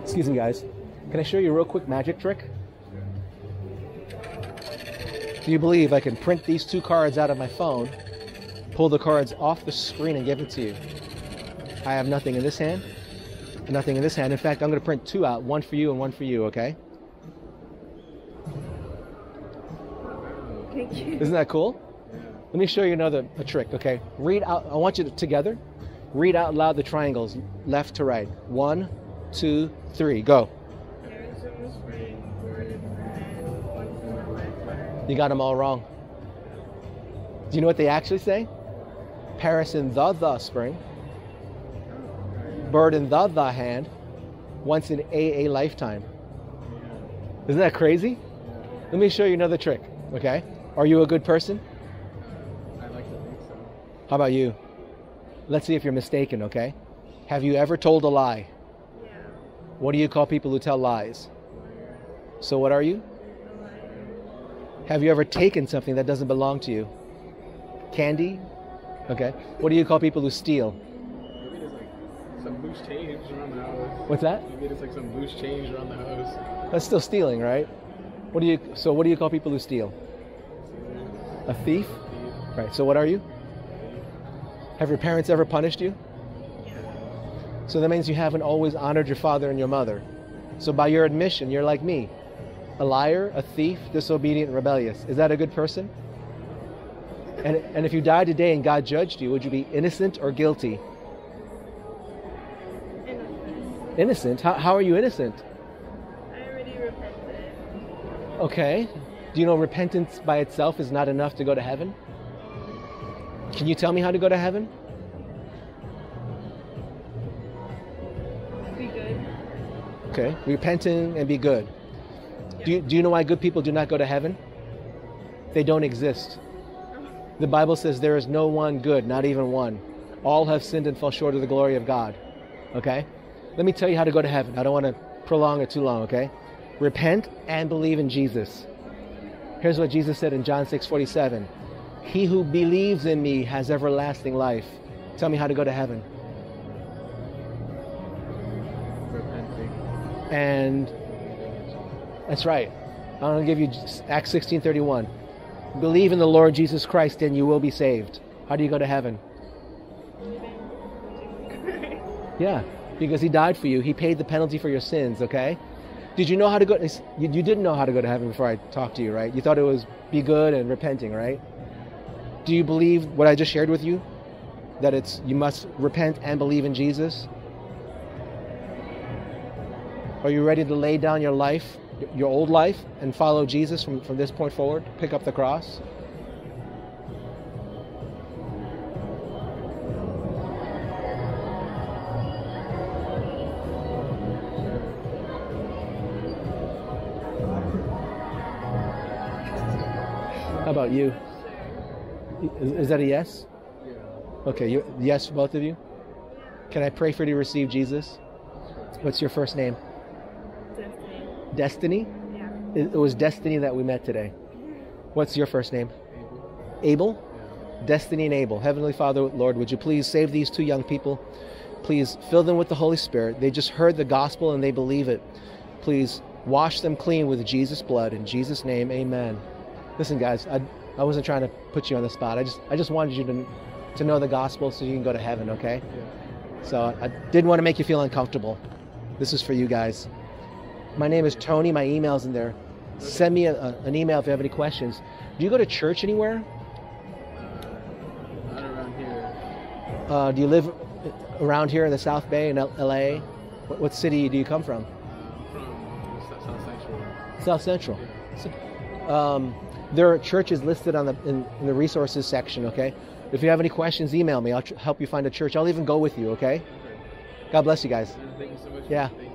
Excuse me, guys. Can I show you a real quick magic trick? Do you believe I can print these two cards out of my phone, pull the cards off the screen and give it to you? I have nothing in this hand, and nothing in this hand. In fact, I'm going to print two out, one for you and one for you, okay? Thank you. Isn't that cool? Let me show you a trick, okay? Read out, I want you to, together, read out loud the triangles, left to right. 1, 2, 3, go. You got them all wrong. Do you know what they actually say? Paris in the spring, bird in the hand, once in a lifetime. Isn't that crazy? Let me show you another trick, okay? Are you a good person? I like to think so. How about you? Let's see if you're mistaken, okay? Have you ever told a lie? Yeah. What do you call people who tell lies? So what are you? Have you ever taken something that doesn't belong to you? Candy? Okay. What do you call people who steal? Maybe there's like some loose change around the house. What's that? Maybe there's like some loose change around the house. That's still stealing, right? What do you call people who steal? A thief? Right. So what are you? Have your parents ever punished you? So that means you haven't always honored your father and your mother. So by your admission, you're like me. A liar, a thief, disobedient, and rebellious. Is that a good person? And if you died today and God judged you, would you be innocent or guilty? Innocent. Innocent? How are you innocent? I already repented. Okay. Do you know repentance by itself is not enough to go to heaven? Can you tell me how to go to heaven? Be good. Okay. Repenting and be good. Do you know why good people do not go to heaven? They don't exist. The Bible says there is no one good, not even one. All have sinned and fall short of the glory of God. Okay? Let me tell you how to go to heaven. I don't want to prolong it too long, okay? Repent and believe in Jesus. Here's what Jesus said in John 6:47. He who believes in me has everlasting life. Tell me how to go to heaven. Repenting. And that's right. I'm going to give you Acts 16:31. Believe in the Lord Jesus Christ and you will be saved. How do you go to heaven? Yeah, because he died for you. He paid the penalty for your sins, okay? Did you know how to go? You didn't know how to go to heaven before I talked to you, right? You thought it was be good and repenting, right? Do you believe what I just shared with you? That you must repent and believe in Jesus? Are you ready to lay down your life, your old life, and follow Jesus from this point forward? Pick up the cross? How about you? Is that a yes? Yeah. Okay, yes, both of you? Can I pray for you to receive Jesus? What's your first name? Destiny. Destiny? Yeah. It was Destiny that we met today. What's your first name? Abel. Abel? Destiny and Abel. Heavenly Father, Lord, would you please save these two young people? Please fill them with the Holy Spirit. They just heard the gospel and they believe it. Please wash them clean with Jesus' blood. In Jesus' name, amen. Listen, guys, I wasn't trying to put you on the spot. I just wanted you to know the gospel so you can go to heaven, okay? Yeah. So I didn't want to make you feel uncomfortable. This is for you guys. My name is Tony. My email's in there. Send me an email if you have any questions. Do you go to church anywhere? Not around here. Do you live around here in the South Bay in LA? What city do you come from? From South Central. South Central. There are churches listed on in the resources section, okay? If you have any questions, email me. I'll help you find a church. I'll even go with you, okay? God bless you guys. Thank you so much. Yeah. Thank you.